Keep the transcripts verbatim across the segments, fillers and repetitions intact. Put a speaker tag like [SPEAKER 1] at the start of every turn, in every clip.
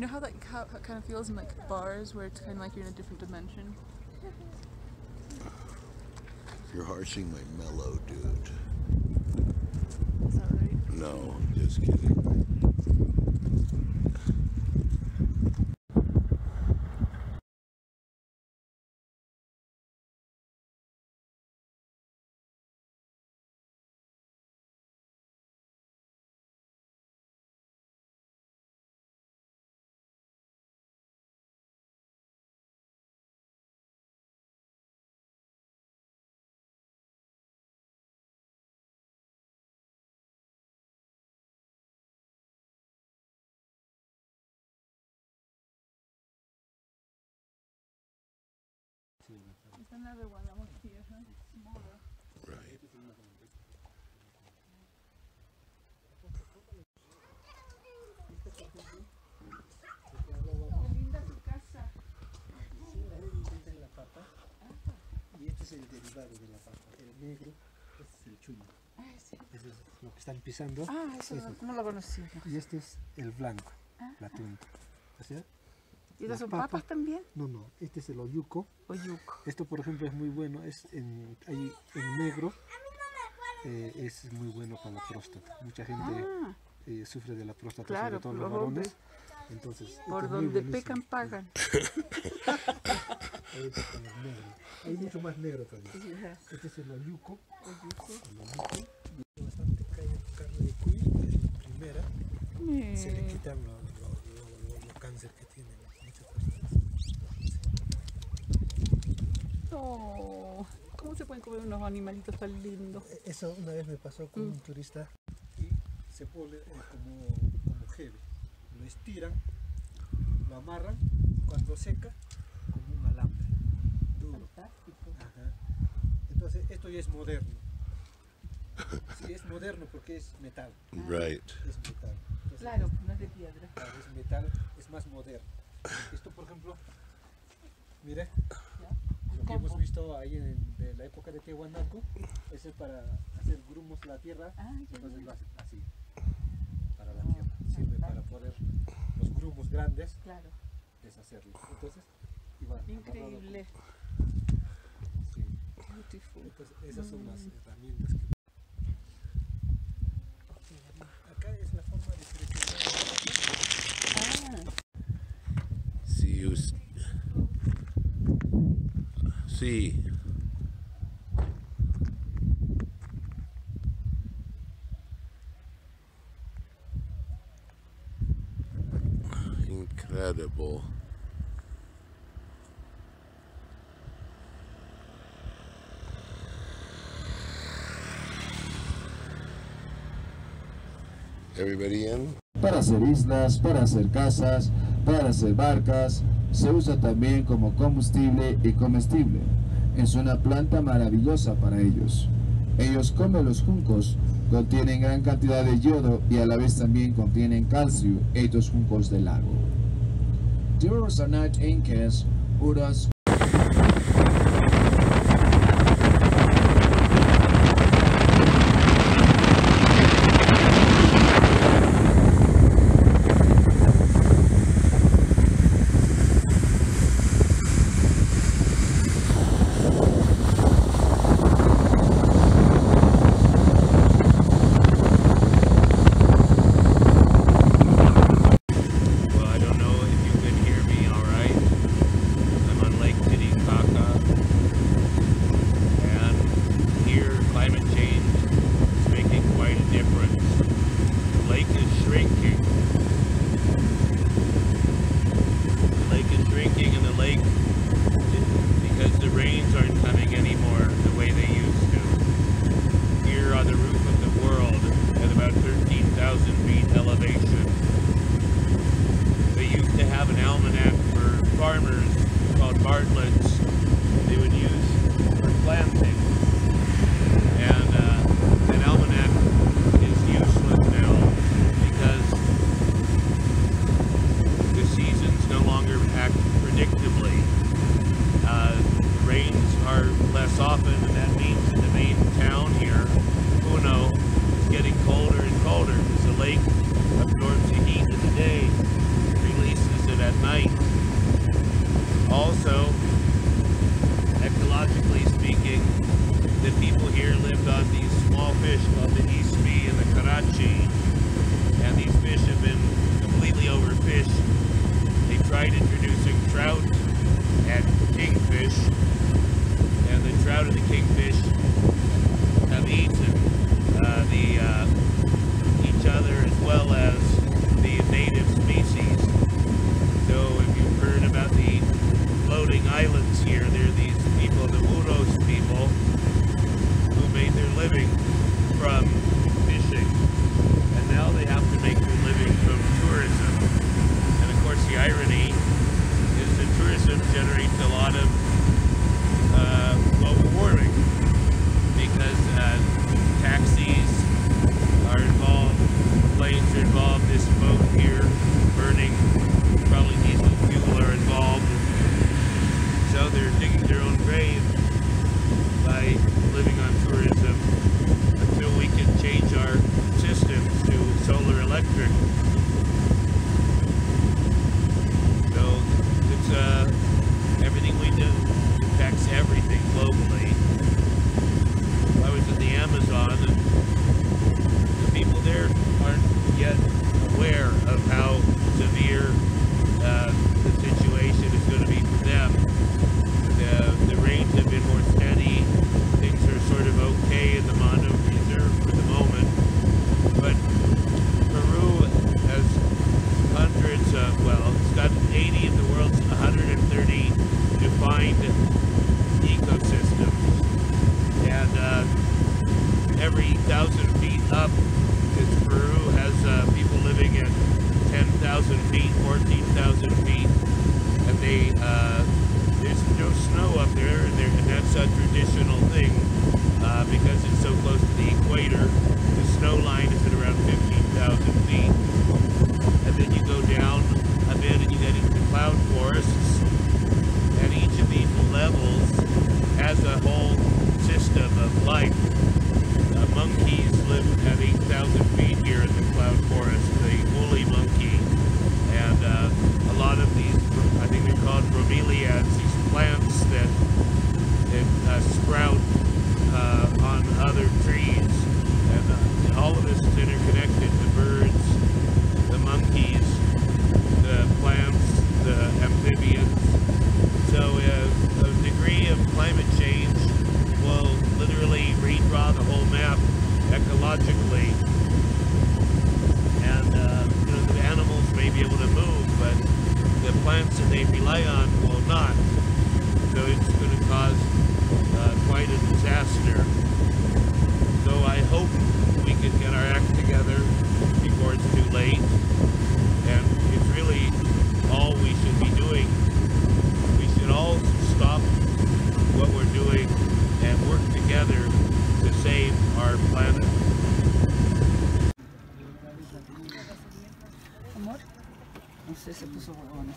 [SPEAKER 1] You know how that how, how it kind of feels in like bars where it's kind of like you're in a different dimension?
[SPEAKER 2] You're harshing my mellow, dude.
[SPEAKER 1] Is that right?
[SPEAKER 2] No, just kidding.
[SPEAKER 1] There's another one that was here, huh? Smaller.
[SPEAKER 2] Right.
[SPEAKER 1] Qué linda tu casa.
[SPEAKER 3] Esta es la papa y este es el derivado de la papa. El negro, este es el chullo.
[SPEAKER 1] Ay, sí.
[SPEAKER 3] Eso es lo que están pisando.
[SPEAKER 1] Ah, eso,
[SPEAKER 3] eso.
[SPEAKER 1] No, no lo conocía.
[SPEAKER 3] Y este es el blanco,
[SPEAKER 1] Ah,
[SPEAKER 3] la túnica. O sea,
[SPEAKER 1] ¿y
[SPEAKER 3] las
[SPEAKER 1] estas son
[SPEAKER 3] papas-
[SPEAKER 1] papas también?
[SPEAKER 3] no, no, este es el oyuco.
[SPEAKER 1] O yuco.
[SPEAKER 3] Esto, por ejemplo, es muy bueno, es en, ahí en negro, eh, es muy bueno para la próstata. Mucha gente
[SPEAKER 1] Ah,
[SPEAKER 3] eh, sufre de la próstata,
[SPEAKER 1] claro,
[SPEAKER 3] sobre todo
[SPEAKER 1] los
[SPEAKER 3] los varones.
[SPEAKER 1] hombres.
[SPEAKER 3] Entonces, esto
[SPEAKER 1] por
[SPEAKER 3] es muy
[SPEAKER 1] donde
[SPEAKER 3] buenísimo.
[SPEAKER 1] pecan pagan.
[SPEAKER 3] Ahorita con los negros. Hay mucho más negro todavía.
[SPEAKER 1] Sí, ajá.
[SPEAKER 3] Este es el oyuco.
[SPEAKER 1] O yuco.
[SPEAKER 3] El oyuco. Y bastante carne de cuy, la primera. Se le
[SPEAKER 1] Eh,
[SPEAKER 3] quitan los lo, lo, lo, lo cáncer que tienen muchas personas.
[SPEAKER 1] oh, ¿cómo se pueden comer unos animalitos tan lindos?
[SPEAKER 3] Eso una vez me pasó con
[SPEAKER 1] Mm.
[SPEAKER 3] un turista y se pone eh, como, como heavy. Lo estiran, lo amarran, cuando seca, como un alambre duro.
[SPEAKER 1] Fantástico.
[SPEAKER 3] Ajá. Entonces esto ya es moderno. Sí, es moderno porque es metal.
[SPEAKER 2] Right.
[SPEAKER 3] Es metal. Entonces,
[SPEAKER 1] Claro,
[SPEAKER 3] es-
[SPEAKER 1] no es de piedra.
[SPEAKER 3] Claro, es metal, es más moderno. Esto, por ejemplo, mire, lo que hemos visto ahí en de la época de Tiahuanaco, ese es para hacer grumos la tierra,
[SPEAKER 1] Ah, qué
[SPEAKER 3] entonces
[SPEAKER 1] bien.
[SPEAKER 3] lo hace así, para la tierra, sirve para poder los grumos grandes
[SPEAKER 1] Claro.
[SPEAKER 3] deshacerlos. Entonces, iba amarrado
[SPEAKER 1] Increíble.
[SPEAKER 3] con- sí.
[SPEAKER 1] Beautiful.
[SPEAKER 3] Entonces, esas son las
[SPEAKER 1] Mm.
[SPEAKER 3] herramientas que... Acá es la forma de seleccionar.
[SPEAKER 1] Ah,
[SPEAKER 2] See you. Sí. Incredible. Everybody in?
[SPEAKER 4] Para hacer islas, para hacer casas, para hacer barcas, se usa también como combustible y comestible. Es una planta maravillosa para ellos. Ellos comen los juncos, contienen gran cantidad de yodo y a la vez también contienen calcio, estos juncos del lago. The Uros are not Incas, Uros.
[SPEAKER 2] Well, I don't know if you can hear me all right. I'm on Lake Titicacata. And here, climate change is making quite a difference. The lake is shrinking. The lake is shrinking and the lake, because the rains aren't coming anymore the way they used to. Here on the roof of the world, at about thirteen thousand feet elevation, they used to have an almanac for farmers called Bartlett's they would use for planting. And uh, an almanac is useless now because the seasons no longer act predictably. Uh, rains are less often, and that means in the main town here, Puno, is getting colder and colder because the lake absorbs the heat of the day, releases of how severe uh, the situation is going to be for them. The, the rains have been more steady. Things are sort of okay in the Mono Reserve for the moment. But Peru has hundreds of, well, it's got eighty of the world's one hundred thirty defined ecosystems. And uh, every thousand feet up, it's Peru has uh, people living at ten thousand feet, fourteen thousand feet. And they, uh, there's no snow up there, and, and that's a traditional thing uh, because it's so close to the equator. The snow line is at around fifteen thousand feet. And then you go down a bit and you get into cloud forests. And each of these levels has a whole system of life. Uh, monkeys live at eight thousand feet here in the cloud forest, the woolly monkey. And uh, a lot of these, I think they're called bromeliads, these plants that, that uh, sprout uh, on other trees. And uh, all of this is interconnected. The birds, the monkeys, the plants, the amphibians. So uh, a degree of climate change will literally redraw the whole map ecologically. And uh, you know, the animals may be able to move, but the plants that they rely on will not. So it's going to cause uh, quite a disaster. So I hope we can get our act together before it's too late. And it's really all we should be doing. We should all stop what we're doing and work together to save our planet.
[SPEAKER 5] Amor, no sé, se puso bueno.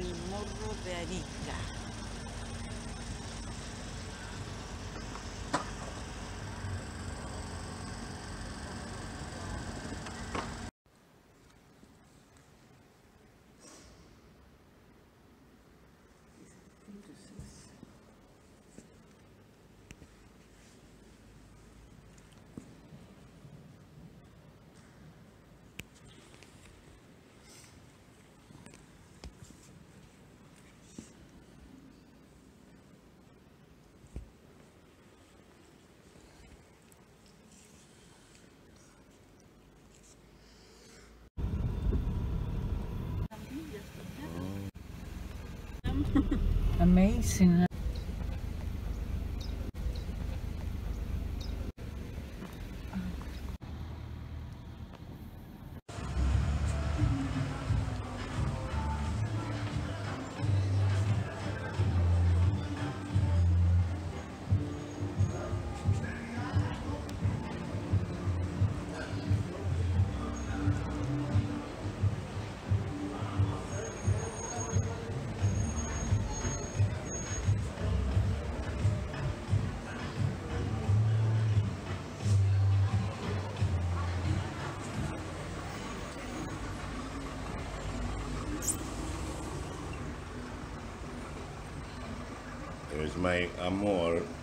[SPEAKER 5] el morro de Arica. Amazing.
[SPEAKER 6] There's my amor.